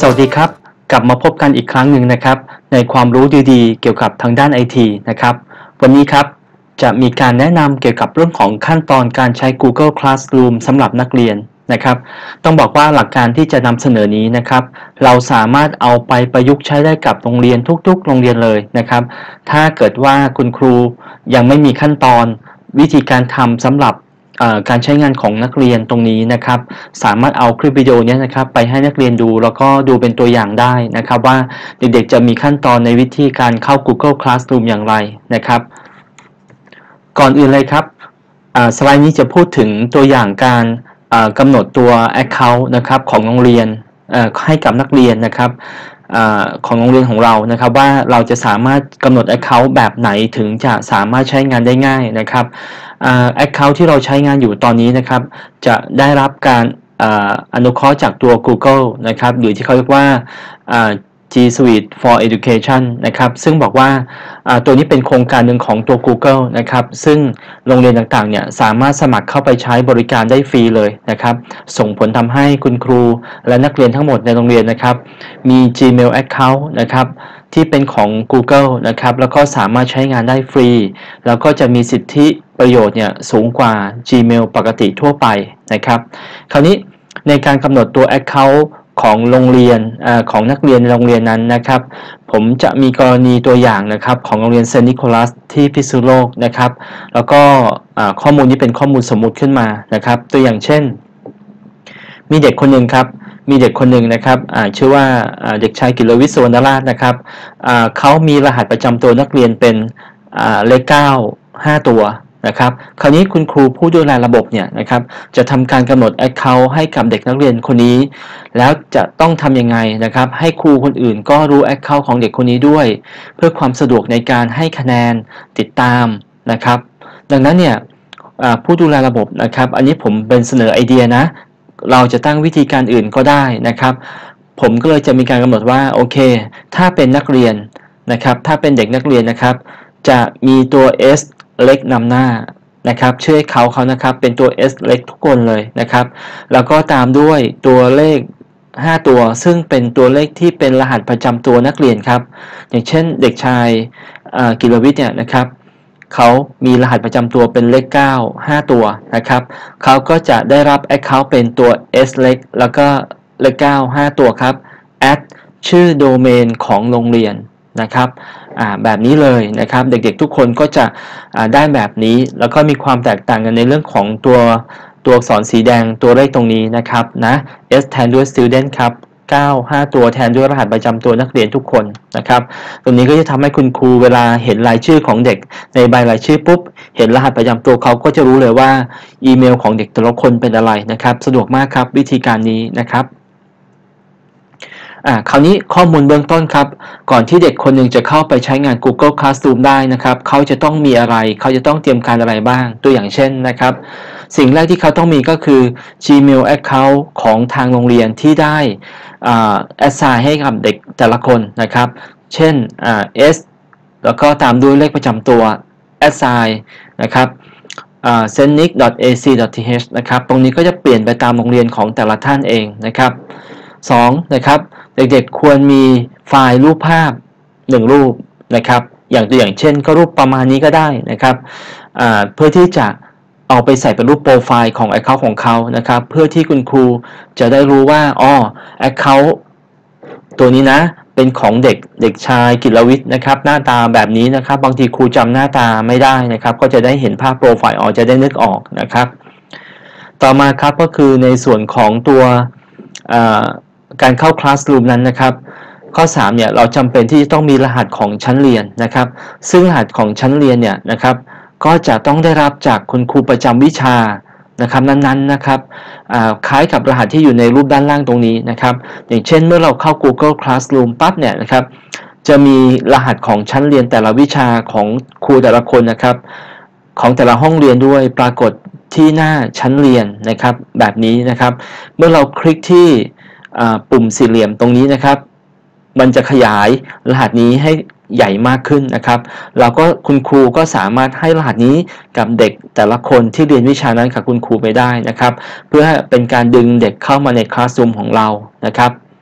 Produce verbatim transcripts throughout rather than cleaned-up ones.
สวัสดีครับกลับมาพบกันอีกครั้งหนึ่งนะครับในความรู้ดีๆเกี่ยวกับทางด้าน ไอ ที นะครับวันนี้ครับจะมีการแนะนำเกี่ยวกับเรื่องของขั้นตอนการใช้ Google Classroom สำหรับนักเรียนนะครับต้องบอกว่าหลักการที่จะนำเสนอนี้นะครับเราสามารถเอาไปประยุกต์ใช้ได้กับโรงเรียนทุกๆโรงเรียนเลยนะครับถ้าเกิดว่าคุณครูยังไม่มีขั้นตอนวิธีการทำสำหรับการใช้งานของนักเรียนตรงนี้นะครับสามารถเอาคลิปวิดีโอนี้นะครับไปให้นักเรียนดูแล้วก็ดูเป็นตัวอย่างได้นะครับว่าเด็กๆจะมีขั้นตอนในวิธีการเข้า Google Classroom อย่างไรนะครับก่อนอื่นเลยครับสไลด์นี้จะพูดถึงตัวอย่างการกำหนดตัว Account นะครับของโรงเรียนให้กับนักเรียนนะครับของโรงเรียนของเรานะครับว่าเราจะสามารถกำหนด Account แบบไหนถึงจะสามารถใช้งานได้ง่ายนะครับAccount ที่เราใช้งานอยู่ตอนนี้นะครับจะได้รับการอนุเคราะห์จากตัว Google นะครับหรือที่เขาเรียกว่า G Suite for Education นะครับซึ่งบอกว่าตัวนี้เป็นโครงการหนึ่งของตัว Google นะครับซึ่งโรงเรียนต่างๆเนี่ยสามารถสมัครเข้าไปใช้บริการได้ฟรีเลยนะครับส่งผลทำให้คุณครูและนักเรียนทั้งหมดในโรงเรียนนะครับมี Gmail Account นะครับที่เป็นของ Google นะครับแล้วก็สามารถใช้งานได้ฟรีแล้วก็จะมีสิทธิประโยชน์เนี่ยสูงกว่า Gmail ปกติทั่วไปนะครับคราวนี้ในการกำหนดตัว Account ของโรงเรียนอของนักเรียนในโรงเรียนนั้นนะครับผมจะมีกรณีตัวอย่างนะครับของโรงเรียนเซนต์นิโคลัสที่พิษณุโลกนะครับแล้วก็ข้อมูลนี้เป็นข้อมูลสมมุติขึ้นมานะครับตัวอย่างเช่นมีเด็กคนหนึ่งครับมีเด็กคนหนึ่งนะครับชื่อว่าเด็กชายกิรวิทย์ สุวรรณราชนะครับเขามีรหัสประจำตัวนักเรียนเป็นเลขเก้า ห้าตัวนะครับคราวนี้คุณครูผู้ดูแลระบบเนี่ยนะครับจะทำการกำหนด Account ให้กับเด็กนักเรียนคนนี้แล้วจะต้องทำยังไงนะครับให้ครูคนอื่นก็รู้ Account ของเด็กคนนี้ด้วยเพื่อความสะดวกในการให้คะแนนติดตามนะครับดังนั้นเนี่ยผู้ดูแลระบบนะครับอันนี้ผมเป็นเสนอไอเดียนะเราจะตั้งวิธีการอื่นก็ได้นะครับผมก็เลยจะมีการกำหนดว่าโอเคถ้าเป็นนักเรียนนะครับถ้าเป็นเด็กนักเรียนนะครับจะมีตัว S เล็กนำหน้านะครับชื่อเขาเขานะครับเป็นตัว S เล็กทุกคนเลยนะครับแล้วก็ตามด้วยตัวเลขห้าตัวซึ่งเป็นตัวเลขที่เป็นรหัสประจำตัวนักเรียนครับอย่างเช่นเด็กชายกิรวิทย์เนี่ยนะครับเขามีรหัสประจำตัวเป็นเลขเก้า ห้าตัวนะครับเขาก็จะได้รับ Account เป็นตัว S เล็กแล้วก็เลขเก้า ห้าตัวครับ at ชื่อโดเมนของโรงเรียนนะครับแบบนี้เลยนะครับเด็กๆทุกคนก็จะได้แบบนี้แล้วก็มีความแตกต่างกันในเรื่องของตัวตัวอักษรสีแดงตัวเลขตรงนี้นะครับนะ S แทนด้วย student ครับเก้า ห้าตัวแทนด้วยรหัสประจำตัวนักเรียนทุกคนนะครับตรงนี้ก็จะทำให้คุณครูเวลาเห็นรายชื่อของเด็กในใบรายชื่อปุ๊บเห็นรหัสประจำตัวเขาก็จะรู้เลยว่าอีเมลของเด็กแต่ละคนเป็นอะไรนะครับสะดวกมากครับวิธีการนี้นะครับอ่าคราวนี้ข้อมูลเบื้องต้นครับก่อนที่เด็กคนหนึ่งจะเข้าไปใช้งาน Google Classroom ได้นะครับเขาจะต้องมีอะไรเขาจะต้องเตรียมการอะไรบ้างตัวอย่างเช่นนะครับสิ่งแรกที่เขาต้องมีก็คือ Gmail Account ของทางโรงเรียนที่ได้อ่า assign ให้กับเด็กแต่ละคนนะครับเช่นอ่า S แล้วก็ตามด้วยเลขประจำตัว assign นะครับอ่า เซนนิค ดอท เอ ซี ดอท ที เอช นะครับตรงนี้ก็จะเปลี่ยนไปตามโรงเรียนของแต่ละท่านเองนะครับสองนะครับเด็กๆควรมีไฟล์รูปภาพหนึ่งรูปนะครับอย่างตัวอย่างเช่นก็รูปประมาณนี้ก็ได้นะครับเพื่อที่จะเอาไปใส่เป็นรูปโปรไฟล์ของ Account ของเขานะครับเพื่อที่คุณครูจะได้รู้ว่าอ๋อ Account ตัวนี้นะเป็นของเด็กเด็กชายกิรวิทย์นะครับหน้าตาแบบนี้นะครับบางทีครูจำหน้าตาไม่ได้นะครับก็จะได้เห็นภาพโปรไฟล์ออกจะได้นึกออกนะครับต่อมาครับก็คือในส่วนของตัวการเข้า Classroom นั้นนะครับข้อสามเนี่ยเราจำเป็นที่จะต้องมีรหัสของชั้นเรียนนะครับซึ่งรหัสของชั้นเรียนเนี่ยนะครับก็จะต้องได้รับจากคุณครูประจำวิชานะครับนั้นๆนะครับคล้ายกับรหัสที่อยู่ในรูปด้านล่างตรงนี้นะครับอย่างเช่นเมื่อเราเข้า Google Classroom ปั๊บเนี่ยนะครับจะมีรหัสของชั้นเรียนแต่ละวิชาของครูแต่ละคนนะครับของแต่ละห้องเรียนด้วยปรากฏที่หน้าชั้นเรียนนะครับแบบนี้นะครับเมื่อเราคลิกที่ปุ่มสี่เหลี่ยมตรงนี้นะครับมันจะขยายรหัสนี้ให้ใหญ่มากขึ้นนะครับเราก็คุณครูก็สามารถให้รหัสนี้กับเด็กแต่ละคนที่เรียนวิชานั้นกับคุณครูไปได้นะครับเพื่อเป็นการดึงเด็กเข้ามาในคลาสรูมของเรานะครับ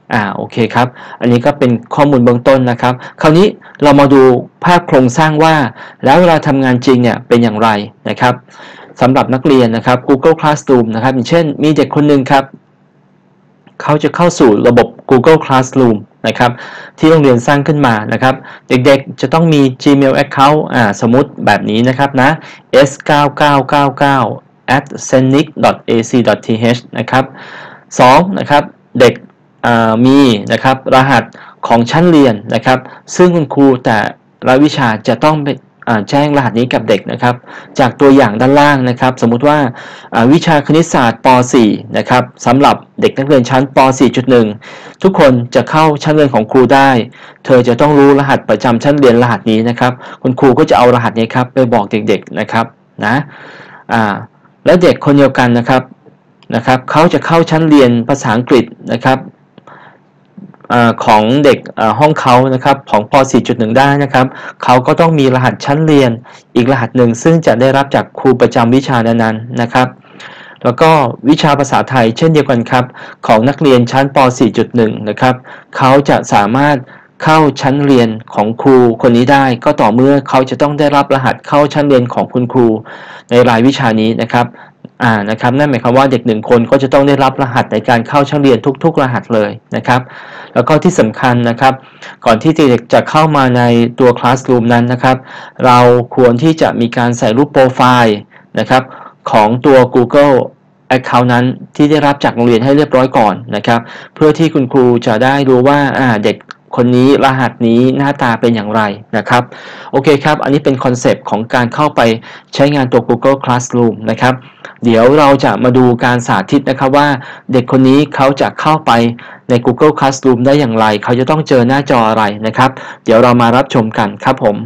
อ่าโอเคครับอันนี้ก็เป็นข้อมูลเบื้องต้นนะครับคราวนี้เรามาดูภาพโครงสร้างว่าแล้วเวลาทำงานจริงเนี่ยเป็นอย่างไรนะครับสำหรับนักเรียนนะครับ Google Classroom นะครับอย่างเช่นมีเด็กคนหนึ่งครับเขาจะเข้าสู่ระบบ Google Classroom นะครับที่โรงเรียนสร้างขึ้นมานะครับเด็กๆจะต้องมี Gmail Account อ่าสมมุติแบบนี้นะครับนะ เอส เก้า เก้า เก้า เก้า แอท เซนิก ดอท เอ ซี ดอท ที เอช นะครับสองนะครับเด็กมีนะครับรหัสของชั้นเรียนนะครับซึ่งคุณครูแต่ละวิชาจะต้องไปแจ้งรหัสนี้กับเด็กนะครับจากตัวอย่างด้านล่างนะครับสมมุติว่าวิชาคณิตศาสตร์ป .สี่ นะครับสำหรับเด็กนักเรียนชั้นป .สี่จุดหนึ่ง ทุกคนจะเข้าชั้นเรียนของครูได้เธอจะต้องรู้รหัสประจำชั้นเรียนรหัสนี้นะครับคุณครูก็จะเอารหัสนี้ครับไปบอกเด็กๆนะครับนะอ่าและเด็กคนเดียวกันนะครับนะครับเขาจะเข้าชั้นเรียนภาษาอังกฤษนะครับของเด็กห้องเขานะครับของป .สี่จุดหนึ่ง ได้นะครับเขาก็ต้องมีรหัสชั้นเรียนอีกรหัสหนึ่งซึ่งจะได้รับจากครูประจำวิชานั้นๆนะครับแล้วก็วิชาภาษาไทยเช่นเดียวกันครับของนักเรียนชั้นป .สี่จุดหนึ่ง นะครับเขาจะสามารถเข้าชั้นเรียนของครูคนนี้ได้ก็ต่อเมื่อเขาจะต้องได้รับรหัสเข้าชั้นเรียนของคุณครูในรายวิชานี้นะครับอ่านะครับนั่นหมายความว่าเด็กหนึ่งคนก็จะต้องได้รับรหัสในการเข้าชั้นเรียนทุกๆรหัสเลยนะครับแล้วก็ที่สำคัญนะครับก่อนที่เด็กจะเข้ามาในตัว Classroom นั้นนะครับเราควรที่จะมีการใส่รูปโปรไฟล์นะครับของตัว Google Account นั้นที่ได้รับจากโรงเรียนให้เรียบร้อยก่อนนะครับเพื่อที่คุณครูจะได้รู้ว่าอ่าเด็กคนนี้รหัสนี้หน้าตาเป็นอย่างไรนะครับโอเคครับอันนี้เป็นคอนเซปต์ของการเข้าไปใช้งานตัว Google Classroom นะครับเดี๋ยวเราจะมาดูการสาธิตนะครับว่าเด็กคนนี้เขาจะเข้าไปใน Google Classroom ได้อย่างไรเขาจะต้องเจอหน้าจออะไรนะครับเดี๋ยวเรามารับชมกันครับผม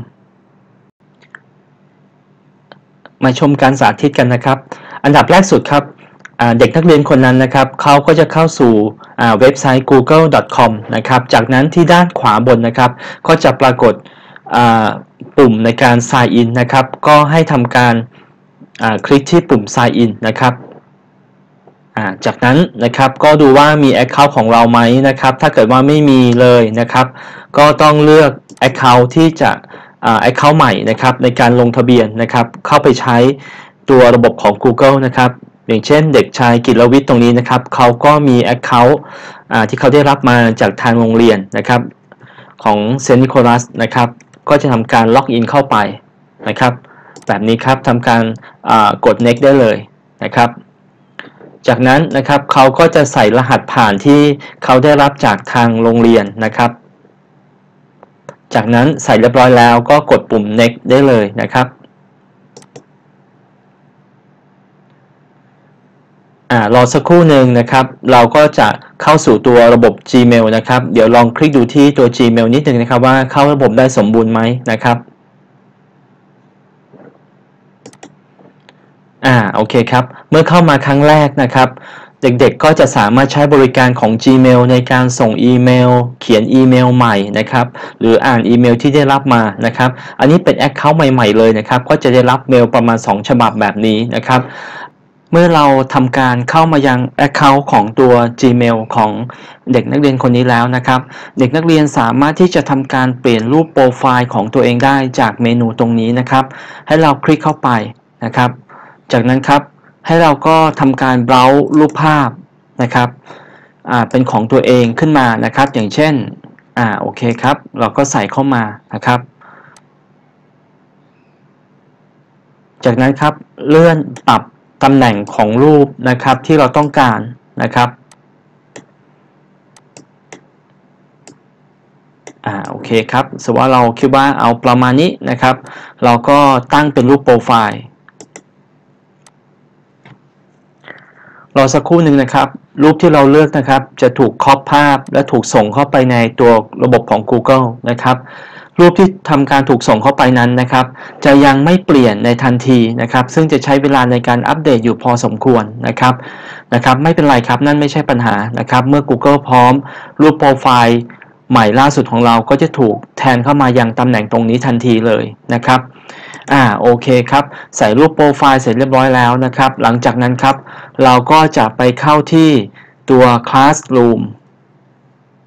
มาชมการสาธิตกันนะครับอันดับแรกสุดครับเด็กนักเรียนคนนั้นนะครับเขาก็จะเข้าสู่เว็บไซต์ กูเกิล ดอท คอม นะครับจากนั้นที่ด้านขวาบนนะครับก็จะปรากฏปุ่มในการ sign in นะครับก็ให้ทำการคลิกที่ปุ่ม sign in นะครับจากนั้นนะครับก็ดูว่ามี Account ของเราไหมนะครับถ้าเกิดว่าไม่มีเลยนะครับก็ต้องเลือก Account ที่จะAccount ใหม่นะครับในการลงทะเบียนนะครับเข้าไปใช้ตัวระบบของ Google นะครับอย่างเช่นเด็กชายกิรวิทย์ตรงนี้นะครับเขาก็มี Account ที่เขาได้รับมาจากทางโรงเรียนนะครับของเซนต์นิโคลัสนะครับก็จะทำการล็อกอินเข้าไปนะครับแบบนี้ครับทำการกด next ได้เลยนะครับจากนั้นนะครับเขาก็จะใส่รหัสผ่านที่เขาได้รับจากทางโรงเรียนนะครับจากนั้นใส่เรียบร้อยแล้วก็กดปุ่ม next ได้เลยนะครับอ่ารอสักครู่หนึ่งนะครับเราก็จะเข้าสู่ตัวระบบ Gmail นะครับเดี๋ยวลองคลิกดูที่ตัว Gmail นิดนึงนะครับว่าเข้าระบบได้สมบูรณ์ไหมนะครับอ่าโอเคครับเมื่อเข้ามาครั้งแรกนะครับเด็กๆก็จะสามารถใช้บริการของ Gmail ในการส่งอีเมลเขียนอีเมลใหม่นะครับหรืออ่านอีเมลที่ได้รับมานะครับอันนี้เป็น Account ใหม่ๆเลยนะครับก็จะได้รับเมลประมาณสองฉบับแบบนี้นะครับเมื่อเราทำการเข้ามายัง Account ของตัว Gmail ของเด็กนักเรียนคนนี้แล้วนะครับเด็กนักเรียนสามารถที่จะทำการเปลี่ยนรูปโปรไฟล์ของตัวเองได้จากเมนูตรงนี้นะครับให้เราคลิกเข้าไปนะครับจากนั้นครับให้เราก็ทำการเบราว์รูปภาพนะครับอ่าเป็นของตัวเองขึ้นมานะครับอย่างเช่นอ่าโอเคครับเราก็ใส่เข้ามานะครับจากนั้นครับเลื่อนปรับตำแหน่งของรูปนะครับที่เราต้องการนะครับอ่าโอเคครับสมมติว่าเราคิดว่าเอาประมาณนี้นะครับเราก็ตั้งเป็นรูปโปรไฟล์รอสักครู่หนึ่งนะครับรูปที่เราเลือกนะครับจะถูกครอปภาพและถูกส่งเข้าไปในตัวระบบของ Google นะครับรูปที่ทำการถูกส่งเข้าไปนั้นนะครับจะยังไม่เปลี่ยนในทันทีนะครับซึ่งจะใช้เวลาในการอัปเดตอยู่พอสมควรนะครับนะครับไม่เป็นไรครับนั่นไม่ใช่ปัญหานะครับเมื่อ Google พร้อมรูปโปรไฟล์ใหม่ล่าสุดของเราก็จะถูกแทนเข้ามายังตำแหน่งตรงนี้ทันทีเลยนะครับอ่าโอเคครับใส่รูปโปรไฟล์เสร็จเรียบร้อยแล้วนะครับหลังจากนั้นครับเราก็จะไปเข้าที่ตัว Classroom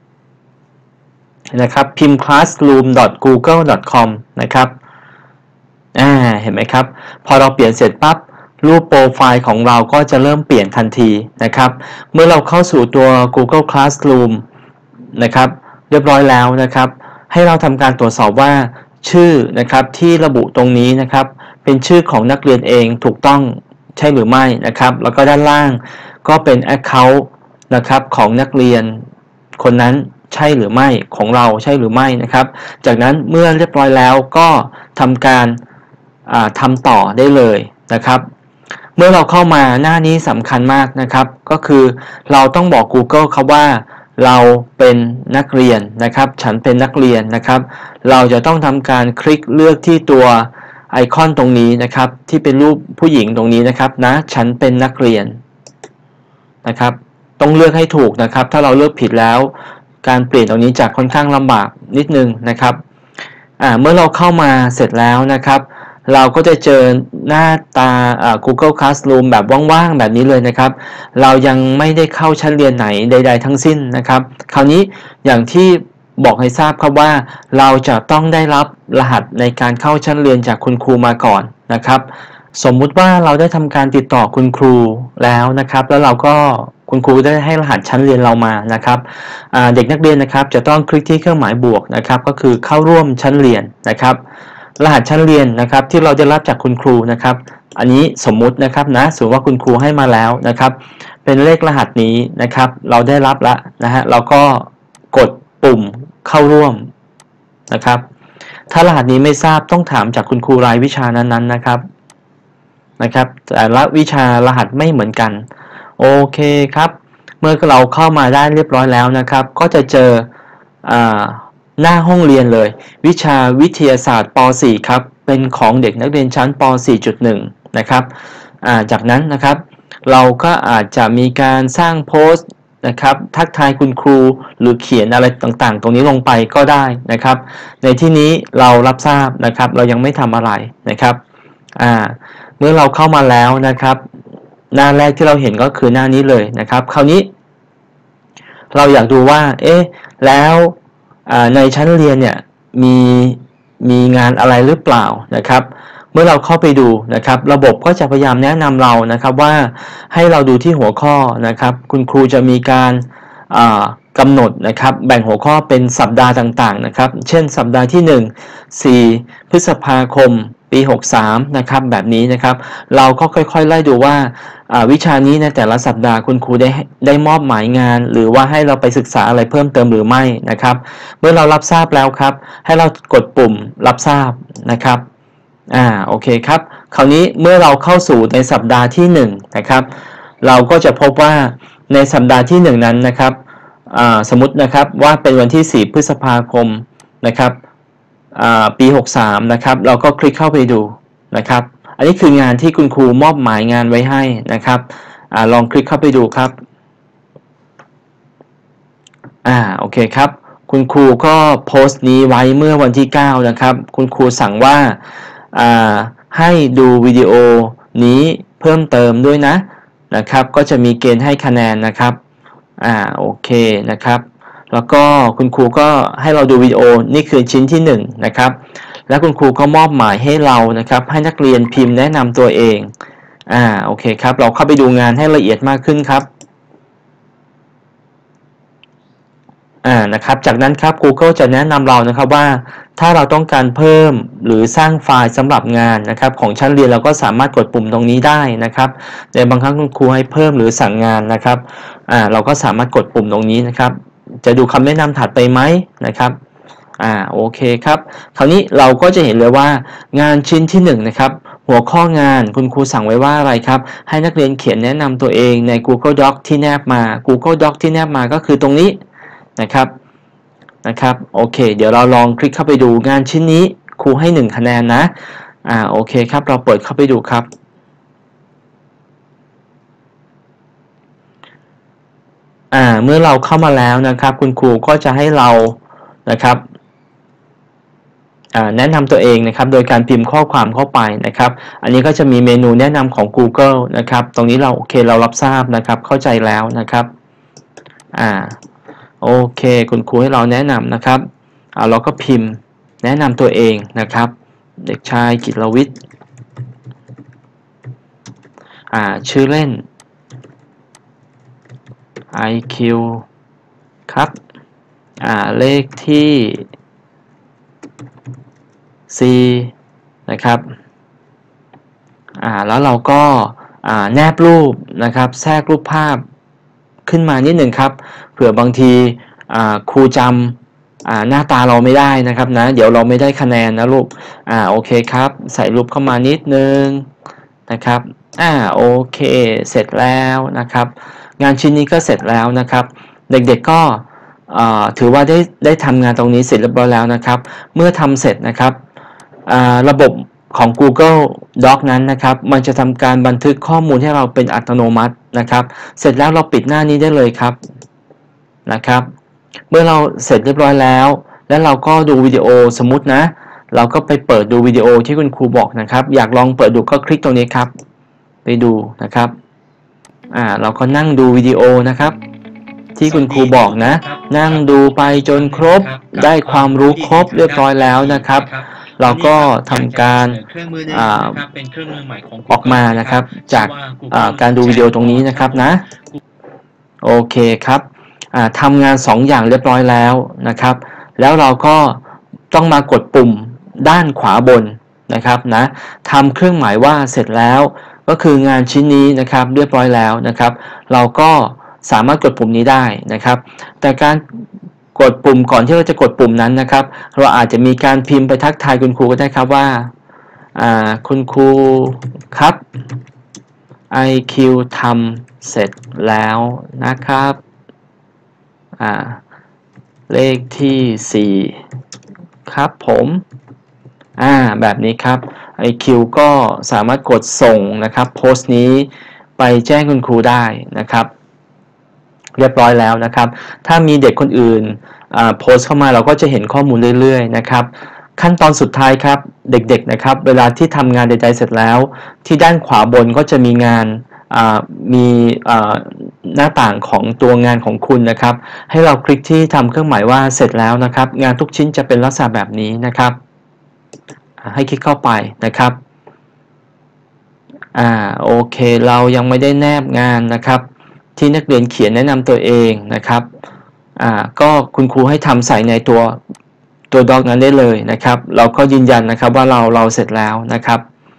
นะครับพิมพ์ classroom ดอท กูเกิล ดอท คอม นะครับอ่าเห็นไหมครับพอเราเปลี่ยนเสร็จปั๊บรูปโปรไฟล์ของเราก็จะเริ่มเปลี่ยนทันทีนะครับเมื่อเราเข้าสู่ตัว Google Classroom นะครับเรียบร้อยแล้วนะครับให้เราทำการตรวจสอบว่าชื่อนะครับที่ระบุตรงนี้นะครับเป็นชื่อของนักเรียนเองถูกต้องใช่หรือไม่นะครับแล้วก็ด้านล่างก็เป็น Account นะครับของนักเรียนคนนั้นใช่หรือไม่ของเราใช่หรือไม่นะครับจากนั้นเมื่อเรียบร้อยแล้วก็ทำการทำต่อได้เลยนะครับเมื่อเราเข้ามาหน้านี้สำคัญมากนะครับก็คือเราต้องบอก Google ครับว่าเราเป็นนักเรียนนะครับฉันเป็นนักเรียนนะครับเราจะต้องทำการคลิกเลือกที่ตัวไอคอนตรงนี้นะครับที่เป็นรูปผู้หญิงตรงนี้นะครับนะฉันเป็นนักเรียนนะครับต้องเลือกให้ถูกนะครับถ้าเราเลือกผิดแล้วการเปลี่ยนตรงนี้จะค่อนข้างลำบากนิดนึงนะครับอ่าเมื่อเราเข้ามาเสร็จแล้วนะครับเราก็จะเจอหน้าตา Google Classroom แบบว่างๆแบบนี้เลยนะครับเรายังไม่ได้เข้าชั้นเรียนไหนใดๆทั้งสิ้นนะครับคราวนี้อย่างที่บอกให้ทราบครับว่าเราจะต้องได้รับรหัสในการเข้าชั้นเรียนจากคุณครูมาก่อนนะครับสมมุติว่าเราได้ทำการติดต่อคุณครูแล้วนะครับแล้วเราก็คุณครูได้ให้รหัสชั้นเรียนเรามานะครับเด็กนักเรียนนะครับจะต้องคลิกที่เครื่องหมายบวกนะครับก็คือเข้าร่วมชั้นเรียนนะครับรหัสชั้นเรียนนะครับที่เราได้รับจากคุณครูนะครับอันนี้สมมุตินะครับนะสมมติว่าคุณครูให้มาแล้วนะครับเป็นเลขรหัสนี้นะครับเราได้รับแล้วนะฮะเราก็กดปุ่มเข้าร่วมนะครับถ้ารหัสนี้ไม่ทราบต้องถามจากคุณครูรายวิชานั้นๆนะครับนะครับแต่ละวิชารหัสไม่เหมือนกันโอเคครับเมื่อเราเข้ามาได้เรียบร้อยแล้วนะครับก็จะเจออ่าหน้าห้องเรียนเลยวิชาวิทยาศาสตร์ป .สี่ ครับเป็นของเด็กนักเรียนชั้นป .สี่จุดหนึ่ง นะครับอ่าจากนั้นนะครับเราก็อาจจะมีการสร้างโพสต์นะครับทักทายคุณครูหรือเขียนอะไรต่างๆตรงนี้ลงไปก็ได้นะครับในที่นี้เรารับทราบนะครับเรายังไม่ทำอะไรนะครับอ่าเมื่อเราเข้ามาแล้วนะครับหน้าแรกที่เราเห็นก็คือหน้านี้เลยนะครับคราวนี้เราอยากดูว่าเอ๊ะแล้วในชั้นเรียนเนี่ยมีมีงานอะไรหรือเปล่านะครับเมื่อเราเข้าไปดูนะครับระบบก็จะพยายามแนะนำเรานะครับว่าให้เราดูที่หัวข้อนะครับคุณครูจะมีการกำหนดนะครับแบ่งหัวข้อเป็นสัปดาห์ต่างๆนะครับเช่นสัปดาห์ที่หนึ่ง สี่พฤษภาคมปีหกสิบสามนะครับแบบนี้นะครับเราก็ค่อยๆไล่ดูว่าวิชานี้ในแต่ละสัปดาห์คุณครูได้ได้มอบหมายงานหรือว่าให้เราไปศึกษาอะไรเพิ่มเติมหรือไม่นะครับเมื่อเรารับทราบแล้วครับให้เรากดปุ่มรับทราบนะครับอ่าโอเคครับคราวนี้เมื่อเราเข้าสู่ในสัปดาห์ที่หนึ่งนะครับเราก็จะพบว่าในสัปดาห์ที่หนึ่งนั้นนะครับอ่าสมมุตินะครับว่าเป็นวันที่สี่พฤษภาคมนะครับอ่าปีหกสิบสามนะครับเราก็คลิกเข้าไปดูนะครับอันนี้คืองานที่คุณครูมอบหมายงานไว้ให้นะครับอ่าลองคลิกเข้าไปดูครับอ่าโอเคครับคุณครูก็โพสต์นี้ไว้เมื่อวันที่เก้านะครับคุณครูสั่งว่าอ่าให้ดูวิดีโอนี้เพิ่มเติมด้วยนะนะครับก็จะมีเกณฑ์ให้คะแนนนะครับอ่าโอเคนะครับแล้วก็คุณครูก็ให้เราดูวิดีโอนี่คือชิ้นที่หนึ่งนะครับแล้วคุณครูก็มอบหมายให้เรานะครับให้นักเรียนพิมพ์แนะนำตัวเองอ่าโอเคครับเราเข้าไปดูงานให้ละเอียดมากขึ้นครับอ่านะครับจากนั้นครับ Google จะแนะนำเรานะครับว่าถ้าเราต้องการเพิ่มหรือสร้างไฟล์สำหรับงานนะครับของชั้นเรียนเราก็สามารถกดปุ่มตรงนี้ได้นะครับแต่บางครั้งคุณครูให้เพิ่มหรือสั่งงานนะครับอ่าเราก็สามารถกดปุ่มตรงนี้นะครับจะดูคำแนะนำถัดไปไหมนะครับอ่าโอเคครับคราวนี้เราก็จะเห็นเลยว่างานชิ้นที่หนึ่งนะครับหัวข้องานคุณครูสั่งไว้ว่าอะไรครับให้นักเรียนเขียนแนะนำตัวเองใน Google Doc ที่แนบมา Google Doc ที่แนบมาก็คือตรงนี้นะครับนะครับโอเคเดี๋ยวเราลองคลิกเข้าไปดูงานชิ้นนี้ครูให้หนึ่งคะแนนนะอ่าโอเคครับเราเปิดเข้าไปดูครับอ่าเมื่อเราเข้ามาแล้วนะครับคุณครูก็จะให้เรานะครับแนะนำตัวเองนะครับโดยการพิมพ์ข้อความเข้าไปนะครับอันนี้ก็จะมีเมนูแนะนำของ Google นะครับตรงนี้เราโอเคเรารับทราบนะครับเข้าใจแล้วนะครับอ่าโอเคคุณครูให้เราแนะนำนะครับอ่าเราก็พิมพ์แนะนำตัวเองนะครับเด็กชายกิตรวิทย์อ่าชื่อเล่น ไอ คิว ครับอ่าเลขที่ C นะครับอ่าแล้วเราก็อ่าแนบรูปนะครับแทรกรูปภาพขึ้นมานิดหนึ่งครับเผื่อบางทีอ่าครูจำอ่าหน้าตาเราไม่ได้นะครับนะเดี๋ยวเราไม่ได้คะแนนนะลูกอ่าโอเคครับใส่รูปเข้ามานิดนึงนะครับอ่าโอเคเสร็จแล้วนะครับงานชิ้นนี้ก็เสร็จแล้วนะครับเด็กๆก็ถือว่าได้ได้ทำงานตรงนี้เสร็จเรียบร้อยแล้วนะครับเมื่อทำเสร็จนะครับระบบของ Google Doc นั้นนะครับมันจะทำการบันทึกข้อมูลให้เราเป็นอัตโนมัตินะครับเสร็จแล้วเราปิดหน้านี้ได้เลยครับนะครับเมื่อเราเสร็จเรียบร้อยแล้วแล้วเราก็ดูวิดีโอสมมุตินะเราก็ไปเปิดดูวิดีโอที่คุณครูบอกนะครับอยากลองเปิดดูก็คลิกตรงนี้ครับไปดูนะครับอ่าเราก็นั่งดูวิดีโอนะครับที่คุณครูบอกนะนั่งดูไปจนครบได้ความรู้ครบเรียบร้อยแล้วนะครับเราก็ทำการออกมานะครับจากการดูวิดีโอตรงนี้นะครับนะโอเคครับทำงานสองอย่างเรียบร้อยแล้วนะครับแล้วเราก็ต้องมากดปุ่มด้านขวาบนนะครับนะทำเครื่องหมายว่าเสร็จแล้วก็คืองานชิ้นนี้นะครับเรียบร้อยแล้วนะครับเราก็สามารถกดปุ่มนี้ได้นะครับแต่การกดปุ่มก่อนที่เราจะกดปุ่มนั้นนะครับเราอาจจะมีการพิมพ์ไปทักทายคุณครูก็ได้ครับว่าคุณครูครับ ไอ คิว ทำเสร็จแล้วนะครับอ่าเลขที่สี่ครับผมอ่าแบบนี้ครับ ไอ คิว ก็สามารถกดส่งนะครับโพสต์นี้ไปแจ้งคุณครูได้นะครับเรียบร้อยแล้วนะครับถ้ามีเด็กคนอื่นโพสต์เข้ามาเราก็จะเห็นข้อมูลเรื่อยๆนะครับขั้นตอนสุดท้ายครับเด็กๆนะครับเวลาที่ทำงานใดๆเสร็จแล้วที่ด้านขวาบนก็จะมีงานมีหน้าต่างของตัวงานของคุณนะครับให้เราคลิกที่ทำเครื่องหมายว่าเสร็จแล้วนะครับงานทุกชิ้นจะเป็นลักษณะแบบนี้นะครับให้คลิกเข้าไปนะครับอ่าโอเคเรายังไม่ได้แนบงานนะครับที่นักเรียนเขียนแนะนำตัวเองนะครับอ่าก็คุณครูให้ทำใส่ในตัวตัวด็อกนั้นได้เลยนะครับเราก็ยืนยันนะครับว่าเราเราเสร็จแล้วนะครับ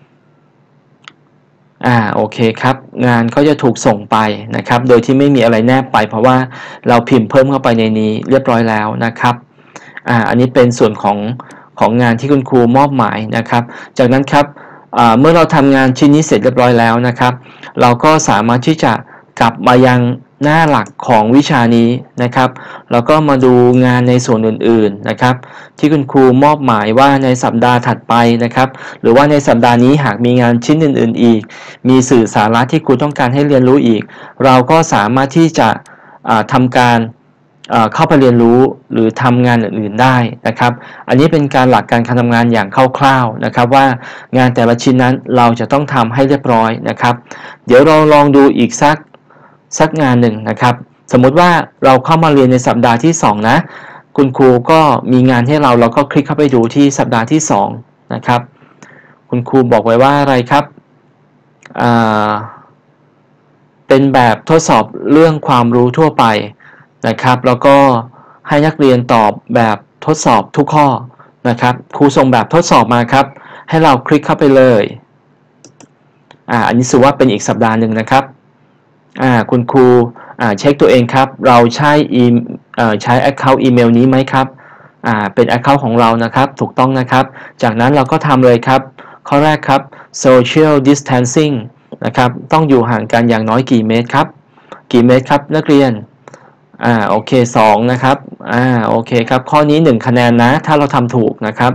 อ่าโอเคครับงานก็จะถูกส่งไปนะครับโดยที่ไม่มีอะไรแนบไปเพราะว่าเราพิมพ์เพิ่มเข้าไปในนี้เรียบร้อยแล้วนะครับอ่าอันนี้เป็นส่วนของของงานที่คุณครูมอบหมายนะครับจากนั้นครับเมื่อเราทำงานชิ้นนี้เสร็จเรียบร้อยแล้วนะครับเราก็สามารถที่จะกลับมายังหน้าหลักของวิชานี้นะครับแล้วก็มาดูงานในส่วนอื่นๆนะครับที่คุณครูมอบหมายว่าในสัปดาห์ถัดไปนะครับหรือว่าในสัปดาห์นี้หากมีงานชิ้นอื่นๆอีกมีสื่อสาระที่ครูต้องการให้เรียนรู้อีกเราก็สามารถที่จะทำการเข้าไปเรียนรู้หรือทำงานอื่นๆได้นะครับอันนี้เป็นการหลักการการทำงานอย่างคร่าวๆนะครับว่างานแต่ละชิ้นนั้นเราจะต้องทำให้เรียบร้อยนะครับเดี๋ยวเราลองดูอีกสักสักงานหนึ่งนะครับสมมุติว่าเราเข้ามาเรียนในสัปดาห์ที่สองนะคุณครูก็มีงานให้เราเราก็คลิกเข้าไปดูที่สัปดาห์ที่สองนะครับคุณครูบอกไว้ว่าอะไรครับเป็นแบบทดสอบเรื่องความรู้ทั่วไปนะครับแล้วก็ให้นักเรียนตอบแบบทดสอบทุกข้อนะครับครูส่งแบบทดสอบมาครับให้เราคลิกเข้าไปเลยอ่าอันนี้ถือว่าเป็นอีกสัปดาห์หนึ่งนะครับอ่าคุณครูอ่าเช็คตัวเองครับเราใช้อีเอ่อใช้ account อีเมลนี้ไหมครับอ่าเป็น account ของเรานะครับถูกต้องนะครับจากนั้นเราก็ทำเลยครับข้อแรกครับ social distancing นะครับต้องอยู่ห่างกันอย่างน้อยกี่เมตรครับกี่เมตรครับนักเรียนอ่าโอเคสองนะครับอ่าโอเคครับข้อนี้หนึ่งคะแนนนะถ้าเราทำถูกนะครับ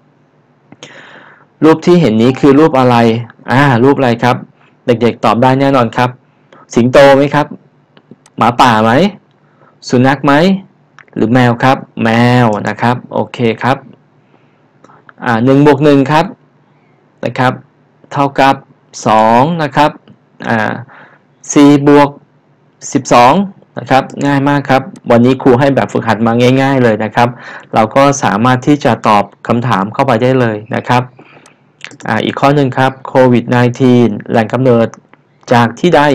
รูปที่เห็นนี้คือรูปอะไรอ่ารูปอะไรครับเด็กๆตอบได้แน่นอนครับสิงโตไหมครับหมาป่าไหมสุนัขไหมหรือแมวครับแมวนะครับโอเคครับอ่าหนึ่งบวกหนึ่งครับนะครับเท่ากับสองนะครับอ่าสี่บวกสิบสองนะครับง่ายมากครับวันนี้ครูให้แบบฝึกหัดมาง่ายๆเลยนะครับเราก็สามารถที่จะตอบคำถามเข้าไปได้เลยนะครับอ่าอีกข้อหนึ่งครับโควิด สิบเก้า แหล่งกำเนิดจากที่ใด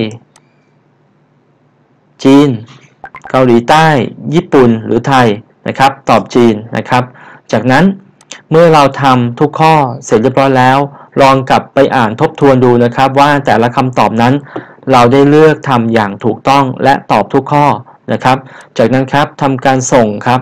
จีนเกาหลีใต้ญี่ปุ่นหรือไทยนะครับตอบจีนนะครับจากนั้นเมื่อเราทำทุกข้อเสร็จเรียบร้อยแล้วลองกลับไปอ่านทบทวนดูนะครับว่าแต่ละคำตอบนั้นเราได้เลือกทำอย่างถูกต้องและตอบทุกข้อนะครับจากนั้นครับทำการส่งครับ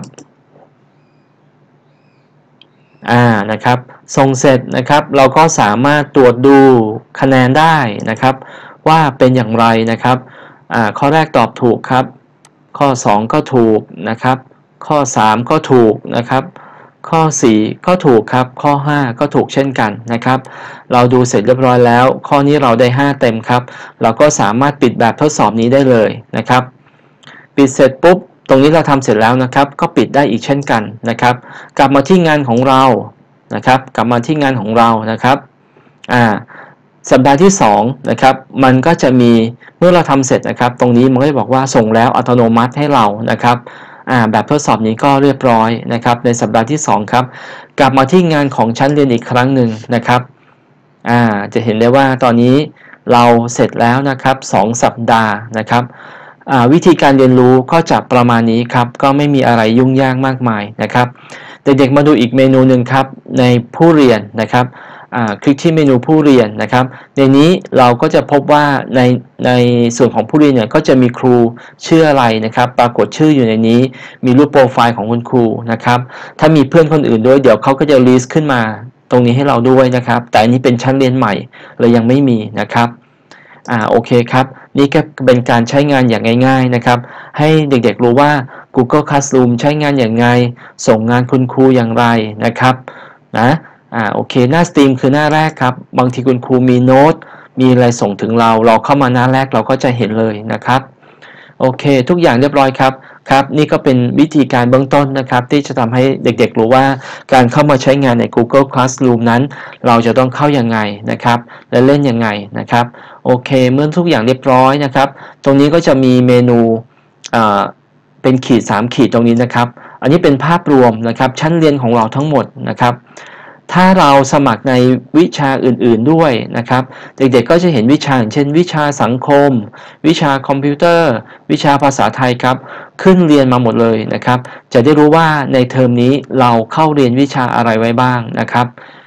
อ่านะครับส่งเสร็จนะครับเราก็สามารถตรวจดูคะแนนได้นะครับว่าเป็นอย่างไรนะครับอ่าข้อแรกตอบถูกครับข้อสองก็ถูกนะครับข้อสามก็ถูกนะครับข้อสี่ก็ถูกครับข้อห้าก็ถูกเช่นกันนะครับเราดูเสร็จเรียบร้อยแล้วข้อนี้เราได้ห้าเต็มครับเราก็สามารถปิดแบบทดสอบนี้ได้เลยนะครับปิดเสร็จปุ๊บตรงนี้เราทำเสร็จแล้วนะครับก็ปิดได้อีกเช่นกันนะครับกลับมาที่งานของเรานะครับกลับมาที่งานของเรานะครับอ่าสัปดาห์ที่สองนะครับมันก็จะมีเมื่อเราทำเสร็จนะครับตรงนี้มันก็จะบอกว่าส่งแล้วอัตโนมัติให้เรานะครับอ่าแบบทดสอบนี้ก็เรียบร้อยนะครับในสัปดาห์ที่สองครับกลับมาที่งานของชั้นเรียนอีกครั้งหนึ่งนะครับอ่าจะเห็นได้ว่าตอนนี้เราเสร็จแล้วนะครับสองสัปดาห์นะครับวิธีการเรียนรู้ก็จะประมาณนี้ครับก็ไม่มีอะไรยุ่งยากมากมายนะครับเด็กๆมาดูอีกเมนูหนึ่งครับในผู้เรียนนะครับคลิกที่เมนูผู้เรียนนะครับในนี้เราก็จะพบว่าในในส่วนของผู้เรียนเนี่ยก็จะมีครูชื่ออะไรนะครับปรากฏชื่ออยู่ในนี้มีรูปโปรไฟล์ของคุณครูนะครับถ้ามีเพื่อนคนอื่นด้วยเดี๋ยวเขาก็จะลิสต์ขึ้นมาตรงนี้ให้เราด้วยนะครับแต่อันนี้เป็นชั้นเรียนใหม่เลยยังไม่มีนะครับอ่าโอเคครับนี่ก็เป็นการใช้งานอย่างง่ายๆนะครับให้เด็กๆรู้ว่า Google Classroom ใช้งานอย่างไรส่งงานคุณครูอย่างไรนะครับนะอ่าโอเคหน้าสตรีมคือหน้าแรกครับบางทีคุณครูมีโน้ตมีอะไรส่งถึงเราเราเข้ามาหน้าแรกเราก็จะเห็นเลยนะครับโอเคทุกอย่างเรียบร้อยครับครับนี่ก็เป็นวิธีการเบื้องต้นนะครับที่จะทำให้เด็กๆรู้ว่าการเข้ามาใช้งานใน Google Classroom นั้นเราจะต้องเข้ายังไงนะครับและเล่นยังไงนะครับโอเคเมื่อทุกอย่างเรียบร้อยนะครับตรงนี้ก็จะมีเมนูเป็นขีดสามขีดตรงนี้นะครับอันนี้เป็นภาพรวมนะครับชั้นเรียนของเราทั้งหมดนะครับถ้าเราสมัครในวิชาอื่นๆด้วยนะครับเด็กๆก็จะเห็นวิชาอย่างเช่นวิชาสังคมวิชาคอมพิวเตอร์วิชาภาษาไทยครับขึ้นเรียนมาหมดเลยนะครับจะได้รู้ว่าในเทอมนี้เราเข้าเรียนวิชาอะไรไว้บ้างนะครับ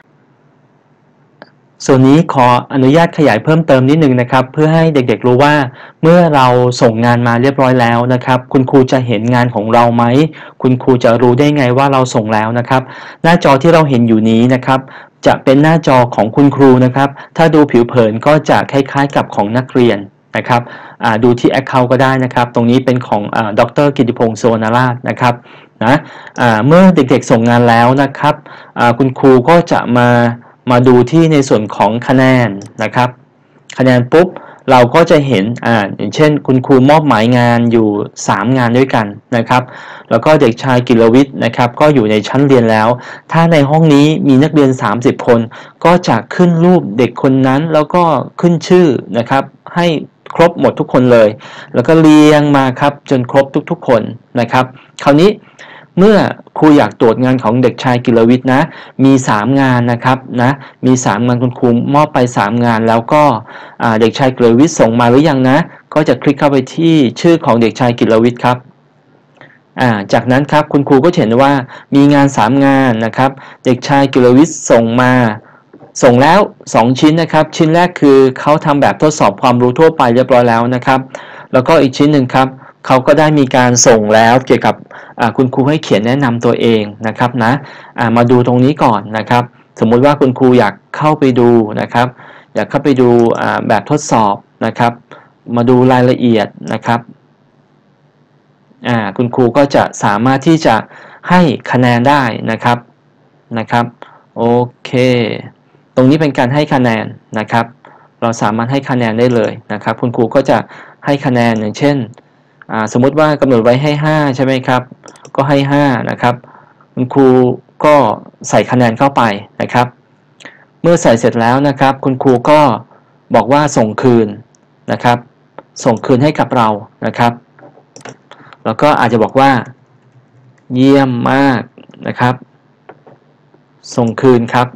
ส่วนนี้ขออนุญาตขยายเพิ่มเติมนิดนึงนะครับเพื่อให้เด็กๆรู้ว่าเมื่อเราส่งงานมาเรียบร้อยแล้วนะครับคุณครูจะเห็นงานของเราไหมคุณครูจะรู้ได้ไงว่าเราส่งแล้วนะครับหน้าจอที่เราเห็นอยู่นี้นะครับจะเป็นหน้าจอของคุณครูนะครับถ้าดูผิวเผินก็จะคล้ายๆกับของนักเรียนนะครับดูที่ Account ก็ได้นะครับตรงนี้เป็นของดร.กิติพงษ์ สุวรรณราชนะครับนะเมื่อเด็กๆส่งงานแล้วนะครับคุณครูก็จะมามาดูที่ในส่วนของคะแนนนะครับคะแนนปุ๊บเราก็จะเห็นอ่าอย่างเช่นคุณครูมอบหมายงานอยู่สามงานด้วยกันนะครับแล้วก็เด็กชายกิรวิทย์นะครับก็อยู่ในชั้นเรียนแล้วถ้าในห้องนี้มีนักเรียนสามสิบคนก็จะขึ้นรูปเด็กคนนั้นแล้วก็ขึ้นชื่อนะครับให้ครบหมดทุกคนเลยแล้วก็เรียงมาครับจนครบทุกๆคนนะครับคราวนี้เมื่อครูอยากตรวจงานของเด็กชายกิรวิทย์นะมีสามงานนะครับนะมีสามงานคุณครูมอบไปสามงานแล้วก็เด็กชายกิรวิทย์ส่งมาหรือยังนะก็จะคลิกเข้าไปที่ชื่อของเด็กชายกิรวิทย์ครับจากนั้นครับคุณครูก็เห็นว่ามีงานสามงานนะครับเด็กชายกิรวิทย์ส่งมาส่งแล้วสองชิ้นนะครับชิ้นแรกคือเขาทำแบบทดสอบความรู้ทั่วไปเรียบร้อยแล้วนะครับแล้วก็อีกชิ้นหนึ่งครับเขาก็ได้มีการส่งแล้วเกี่ยวกับคุณครูให้เขียนแนะนำตัวเองนะครับนะมาดูตรงนี้ก่อนนะครับสมมุติว่าคุณครูอยากเข้าไปดูนะครับอยากเข้าไปดูแบบทดสอบนะครับมาดูรายละเอียดนะครับคุณครูก็จะสามารถที่จะให้คะแนนได้นะครับนะครับโอเคตรงนี้เป็นการให้คะแนนนะครับเราสามารถให้คะแนนได้เลยนะครับคุณครูก็จะให้คะแนนอย่างเช่นสมมุติว่ากำหนดไว้ให้ห้าใช่ไหมครับก็ให้ห้านะครับคุณครูก็ใส่คะแนนเข้าไปนะครับเมื่อใส่เสร็จแล้วนะครับคุณครูก็บอกว่าส่งคืนนะครับส่งคืนให้กับเรานะครับแล้วก็อาจจะบอกว่าเยี่ยมมากนะครับส่งคืนครับ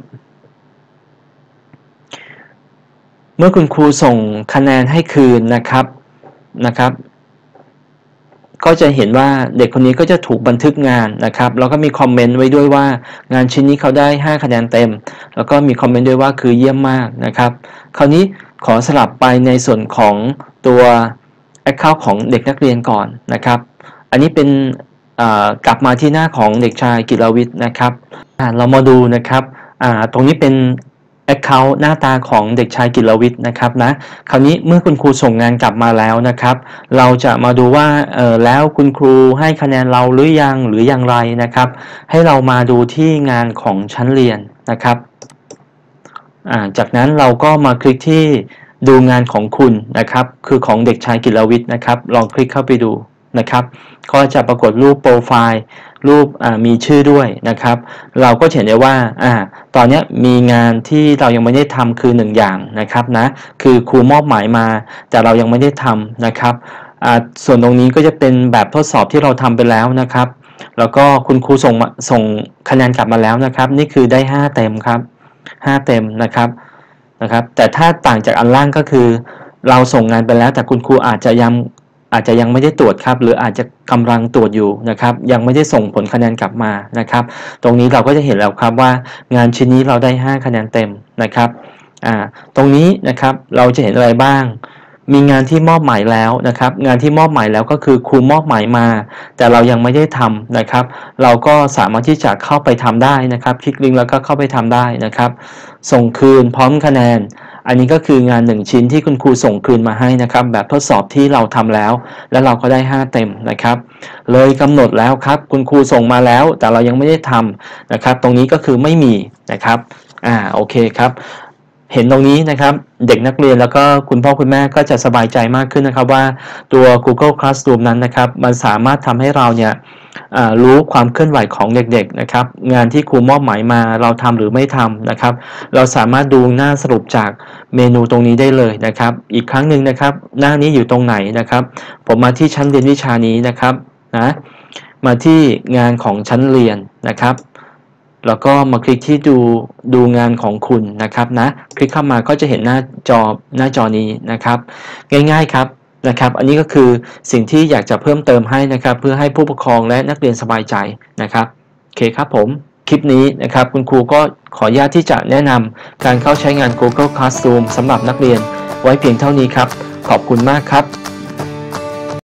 เมื่อคุณครูส่งคะแนนให้คืนนะครับนะครับก็จะเห็นว่าเด็กคนนี้ก็จะถูกบันทึกงานนะครับแล้วก็มีคอมเมนต์ไว้ด้วยว่างานชิ้นนี้เขาได้ห้าคะแนนเต็มแล้วก็มีคอมเมนต์ด้วยว่าคือเยี่ยมมากนะครับคราวนี้ขอสลับไปในส่วนของตัว Account ของเด็กนักเรียนก่อนนะครับอันนี้เป็นกลับมาที่หน้าของเด็กชายกิรวิทย์นะครับเรามาดูนะครับตรงนี้เป็นAccount หน้าตาของเด็กชายกิรวิทย์นะครับนะคราวนี้เมื่อคุณครูส่งงานกลับมาแล้วนะครับเราจะมาดูว่าเออแล้วคุณครูให้คะแนนเราหรือยังหรืออย่างไรนะครับให้เรามาดูที่งานของชั้นเรียนนะครับอ่าจากนั้นเราก็มาคลิกที่ดูงานของคุณนะครับคือของเด็กชายกิรวิทย์นะครับลองคลิกเข้าไปดูนะครับก็จะปรากฏรูปโปรไฟล์รูปมีชื่อด้วยนะครับเราก็เห็นได้ว่าอ่าตอนนี้มีงานที่เรายังไม่ได้ทำคือหนึ่งอย่างนะครับนะคือครูมอบหมายมาแต่เรายังไม่ได้ทำนะครับอ่าส่วนตรงนี้ก็จะเป็นแบบทดสอบที่เราทำไปแล้วนะครับแล้วก็คุณครูส่งส่งคะแนนกลับมาแล้วนะครับนี่คือได้ห้าเต็มครับห้าเต็มนะครับนะครับแต่ถ้าต่างจากอันล่างก็คือเราส่งงานไปแล้วแต่คุณครูอาจจะยังอาจจะยังไม่ได้ตรวจครับหรืออาจจะกำลังตรวจอยู่นะครับยังไม่ได้ส่งผลคะแนนกลับมานะครับตรงนี้เราก็จะเห็นแล้วครับว่างานชิ้นนี้เราได้ห้าคะแนนเต็มนะครับอ่าตรงนี้นะครับเราจะเห็นอะไรบ้างมีงานที่มอบหมายแล้วนะครับงานที่มอบหมายแล้วก็คือครูมอบหมายมาแต่เรายังไม่ได้ทำนะครับเราก็สามารถที่จะเข้าไปทำได้นะครับคลิกลิงก์แล้วก็เข้าไปทำได้นะครับส่งคืนพร้อมคะแนนอันนี้ก็คืองานหนึ่งชิ้นที่คุณครูส่งคืนมาให้นะครับแบบทดสอบที่เราทำแล้วและเราก็ได้ห้าเต็มนะครับเลยกำหนดแล้วครับคุณครูส่งมาแล้วแต่เรายังไม่ได้ทำนะครับตรงนี้ก็คือไม่มีนะครับอ่าโอเคครับเห็นตรงนี้นะครับเด็กนักเรียนแล้วก็คุณพ่อคุณแม่ก็จะสบายใจมากขึ้นนะครับว่าตัว Google Classroom นั้นนะครับมันสามารถทำให้เราเนี่ยรู้ความเคลื่อนไหวของเด็กๆนะครับงานที่ครูมอบหมายมาเราทำหรือไม่ทำนะครับเราสามารถดูหน้าสรุปจากเมนูตรงนี้ได้เลยนะครับอีกครั้งหนึ่งนะครับหน้านี้อยู่ตรงไหนนะครับผมมาที่ชั้นเรียนวิชานี้นะครับนะมาที่งานของชั้นเรียนนะครับแล้วก็มาคลิกที่ดูดูงานของคุณนะครับนะคลิกเข้ามาก็จะเห็นหน้าจอหน้าจอนี้นะครับง่ายๆครับนะครับอันนี้ก็คือสิ่งที่อยากจะเพิ่มเติมให้นะครับเพื่อให้ผู้ปกครองและนักเรียนสบายใจนะครับโอเคครับผมคลิปนี้นะครับคุณครูก็ขออนุญาตที่จะแนะนำการเข้าใช้งาน Google Classroom สำหรับนักเรียนไว้เพียงเท่านี้ครับขอบคุณมากครับ